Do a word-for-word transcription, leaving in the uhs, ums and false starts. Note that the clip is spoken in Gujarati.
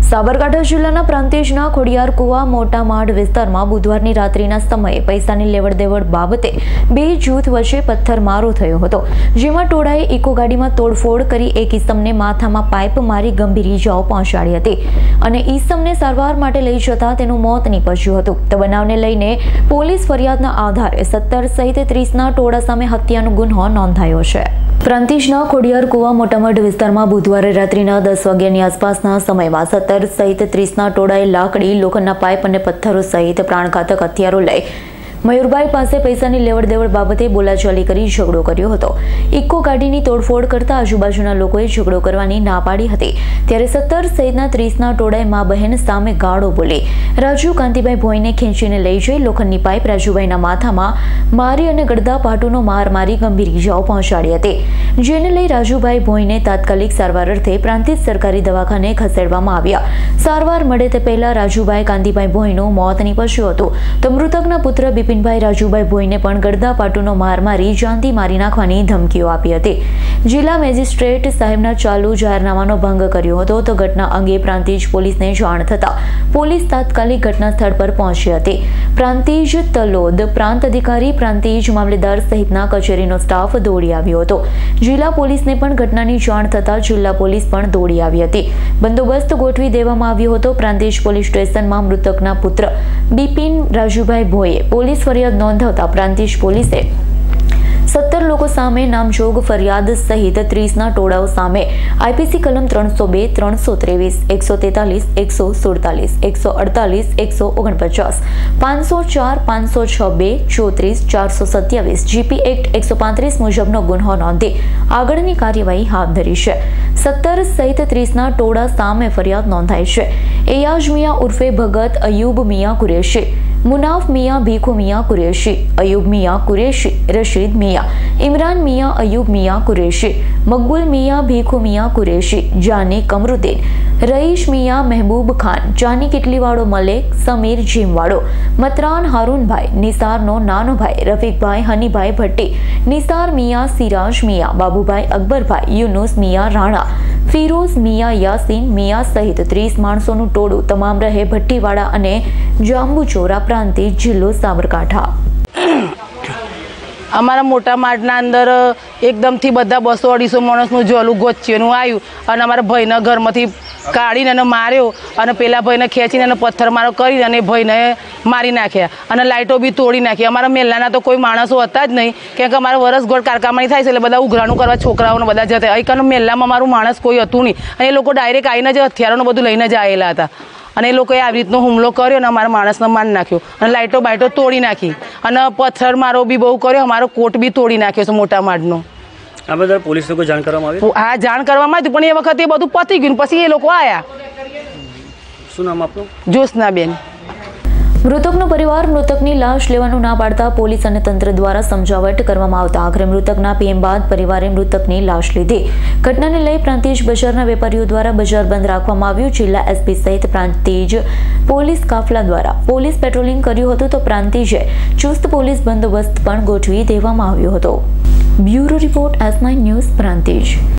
સાબરકાંઠા જિલ્લાના પ્રાંતિજના ખોડિયાર કુવા મોટા માઢ વિસ્તારમાં બુધવારની રાત્રિના સમયે પૈસાની લેવડ દેવડ બાબતે બે જૂથ વચ્ચે પથ્થરમારો થયો હતો, જેમાં ટોળાએ ઇકો ગાડીમાં તોડફોડ કરી એક ઈસમને માથામાં પાઇપ મારી ગંભીર ઇજાઓ પહોંચાડી હતી અને ઈસમને સારવાર માટે લઈ જતા તેનું મોત નીપજ્યું હતું। તો બનાવને લઈને પોલીસ ફરિયાદના આધારે સત્તર સહિત ત્રીસના ટોળા સામે હત્યાનો ગુન્હો નોંધાયો છે। પ્રાંતિજના ખોડિયાર કુવા મોટામઢ વિસ્તારમાં બુધવારે રાત્રિના દસ વાગ્યાની આસપાસના સમયમાં સત્તર સહિત ત્રીસના ટોળાએ લાકડી, લોખંડના પાઇપ અને પથ્થરો સહિત પ્રાણઘાતક હથિયારો લઈ મયુરભાઈ પાસે પૈસાની લેવડ દેવડ બાબતે બોલાચાલી કરી ઝઘડો કર્યો હતો। ઇકો ગાડીની તોડફોડ કરતા આજુબાજુના લોકોએ ઝઘડો કરવાની ના પાડી હતી, ત્યારે સત્તર સહિતના ત્રીસના ટોળાએ મા બહેન સામે ગાળો બોલી રાજુ કાંતિભાઈ ભોઈને ખેંચીને લઈ જઈ લોખંડની પાઇપ રાજુભાઈના માથામાં મારી અને ગળદા પાટુનો માર મારી ગંભીર ઇજાઓ પહોંચાડી હતી, જેને લઈ રાજુભાઈ ભોઈને તાત્કાલિક સારવાર અર્થે પ્રાંતિજ સરકારી દવાખાને ખસેડવામાં આવ્યા। સારવાર મળે તે પહેલા રાજુભાઈ કાંતિભાઈ ભોઈનું મોત નીપજ્યું હતું, તો મૃતકના પુત્ર બિપિનભાઈ રાજુભાઈ ભોઈને પણ ગળદા પાટુનો માર મારી જાનથી મારી નાખવાની ધમકીઓ આપી હતી। જિલ્લા મેજિસ્ટ્રેટ સાહેબના ચાલુ જાહેરનામાનો ભંગ કર્યો હતો, તો ઘટના અંગે પ્રાંતિજ પોલીસને જાણ થતા પોલીસ તાત્કાલિક ઘટના સ્થળ પર પહોંચી હતી। પ્રાંતિજ તલોદ પ્રાંત અધિકારી, પ્રાંતિજ મામલેદાર સહિતના કચેરીનો સ્ટાફ દોડી આવ્યો હતો। જિલ્લા પોલીસને પણ ઘટનાની જાણ થતા જિલ્લા પોલીસ પણ દોડી આવી હતી। બંદોબસ્ત ગોઠવી દેવામાં આવ્યો હતો। પ્રાંતિજ પોલીસ સ્ટેશનમાં મૃતકના પુત્ર બિપિન રાજુભાઈ ભોઈએ પોલીસ ફરિયાદ નોંધાવતા પ્રાંતિજ પોલીસે સત્તર લોકો સામે નામજોગ ફરિયાદ સહિત ત્રીસના ટોળાઓ સામે આઈપીસી કલમ ત્રણસો બે, ત્રણસો ત્રેવીસ, એકસો તેતાલીસ, એકસો સુડતાલીસ, એકસો અડતાલીસ, એકસો ઓગણપચાસ, પાંચસો ચાર, પાંચસો છ બે, ચોત્રીસ, ચારસો સત્યાવીસ જીપી એક્ટ એકસો પાંત્રીસ મુજબનો ગુન્હો નોંધી આગળની કાર્યવાહી હાથ ધરી છે। સત્તર સહિત ત્રીસના ટોળા સામે ફરિયાદ નોંધાઈ છે। એયાજ મિયા ઉર્ફે ભગત અયુબ મિયા કુરેશી, मुनाफ मियाँ भीखू मियाँ कुरैशी, अयूब मियाँ कुरैशी, रशीद मियाँ, इमरान मियाँ अयूब मियाँ कुरैशी, मकबूल मियाँ भीखू मियाँ कुरैशी, जानी कमरुद्दीन, रईश मियाँ महबूब खान, जानी किटलीवाड़ो मलिक, समीर जीमवाड़ो, मतरान हारून भाई, निसारनो नानो भाई, रफीकभाई हनीभाई भट्टी, निसार मियाँ सिराज मियाँ, बाबूभाई अकबरभाई, यूनुस मियाँ राणा, ફિરોઝ મિયા યાસીન મિયા સહિત ત્રીસ માણસોનું ટોળું તમામ રહે ભટ્ટીવાડા અને જાંબુચોરા, પ્રાંતિજ, જિલ્લો સાબરકાંઠા। અમારા મોટા માઢના અંદર એકદમથી બધા બસો અઢીસો માણસનું જોલું ગોચ્ચેનું આવ્યું અને અમારા ભાઈના ઘરમાંથી કાઢીને એને માર્યો અને પેલા ભાઈને ખેંચીને એને પથ્થરમારો કરી અને ભાઈને મારી નાખ્યા અને લાઇટો બી તોડી નાખી। અમારા મેલાના તો કોઈ માણસો હતા જ નહીં, કેમ કે અમારા વરસગોળ કારકામાણી થાય છે એટલે બધા ઉઘરાણું કરવા છોકરાઓને બધા જતા। અહીંકાનો મેલામાં મારું માણસ કોઈ હતું નહીં અને એ લોકો ડાયરેક્ટ આવીને જ હથિયારોને બધું લઈને જ આવેલા હતા અને એ લોકોએ આવી રીતનો હુમલો કર્યો અને અમારા માણસને મારી નાખ્યો અને લાઇટો બાઇટો તોડી નાખી અને પથ્થરમારો બી બહુ કર્યો, અમારો કોટ બી તોડી નાખ્યો છે મોટા માઢનો। આ બધા પોલીસને કોઈ જાણ કરવામાં આવી? હા, જાણ કરવામાં આવી, પણ એ વખતે એ બધું પતી ગયું, પછી એ લોકો આવ્યા। શું નામ આપનું? જ્યોત્સનાબેન। મૃતકનો પરિવાર મૃતકની લાશ લેવાનું ના પાડતા પોલીસ અને તંત્ર દ્વારા સમજાવટ કરવામાં આવતા આખરે મૃતકના પીએમ બાદ પરિવારે મૃતકની લાશ લીધી। ઘટનાને લઈ પ્રાંતિજ બજારના વેપારીઓ દ્વારા બજાર બંધ રાખવામાં આવ્યું। જિલ્લા એસપી સહિત પ્રાંતિજ પોલીસ કાફલા દ્વારા પોલીસ પેટ્રોલિંગ કર્યું હતું, તો પ્રાંતિજે ચુસ્ત પોલીસ બંદોબસ્ત પણ ગોઠવી દેવામાં આવ્યો હતો। Bureau report S nine news, Prantij.